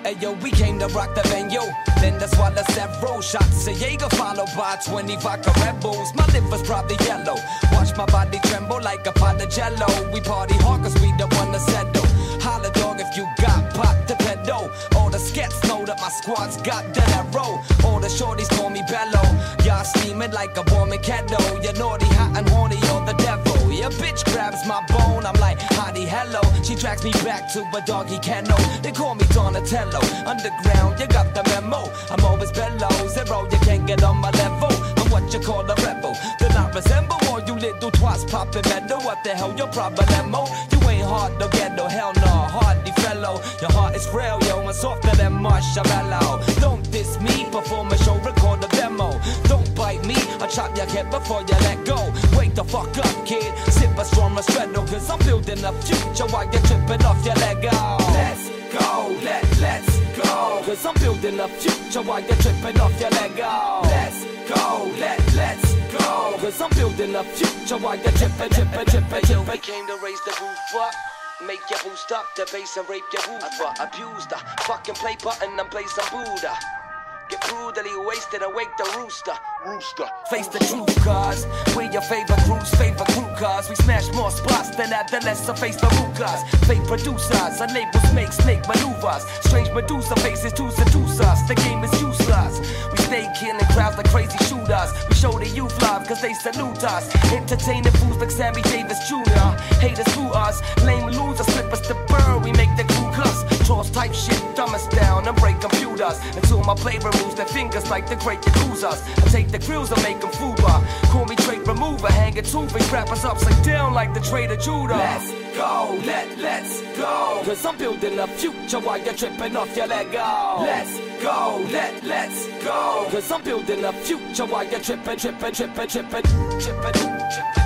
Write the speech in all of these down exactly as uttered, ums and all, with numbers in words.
Hey yo, we came to rock the venue. Then that's why the several shots of Jaeger followed by twenty vodka Red Bulls. My liver's probably yellow. Watch my body tremble like a pot of jello. We party hard cause we the one to settle. Holla dog if you got pot to pedal. All the skets know that my squad's got that arrow. All the shorties call me Bello. Y'all steaming like a warming kettle. You're naughty, hot and horny, you're the devil. Your bitch grabs my bone, I'm like, hottie, hello. She tracks me back to a doggy kennel. They call me Donatello. Underground, you got the memo. I'm always below zero, you can't get on my level. I'm what you call a rebel. Do not resemble all you little twats popping metal. What the hell, your problemo? You ain't hard to get no, hell no, hardly fellow. Your heart is frail, yo, and softer than marshmallow. Don't diss me, perform a show, record a demo. Don't bite me, I'll chop your head before you let go. Wake the fuck up, kid, sip a strong Restretto, cause I'm building a future while you're tripping off your leg. Let's go, let, let's go. Cause I'm building a future while you're tripping off your leg. Let's go, let, let's go. Cause I'm building a future while you're tripping, tripping, tripping, tripping. We came to raise the roof up, make you boost up the bass and rape your woofer. Abuse the fucking play button and play some Buddha. Get brutally wasted and wake the rooster. Rooster. Face the truth, cause we're your favorite crew's favorite crew, cause we smash more spots than adolescent face the root, cause fake producers and labels make snake maneuvers. Strange Medusa faces to seduce us. The game is useless. We stay killing crowds like crazy shooters. We show the youth love cause they salute us. Entertaining fools like Sammy Davis Junior Haters screw us. Lame losers slip us to burn. We make the crew cuss. Trolls type shit, dumb us down and break computers until my play removes their fingers like the great Yakuzas. I take the grills and make them fuba. Call me trait remover, hang a tooth and wrap us upside down like the Trader Judah. Let's go, let, let's go. Cause I'm building a future while you're tripping off your Lego. Let's go, let, let's go. Cause I'm building a future while you're tripping, tripping, tripping, tripping, tripping, tripping.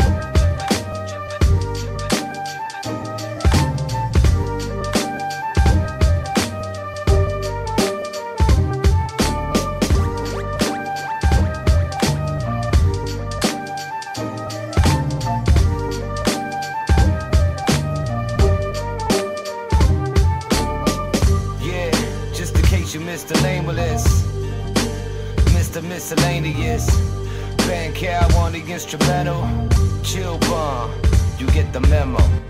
You Mister Nameless, Mister Miscellaneous, Band cow on the instrumental, chill bomb, you get the memo.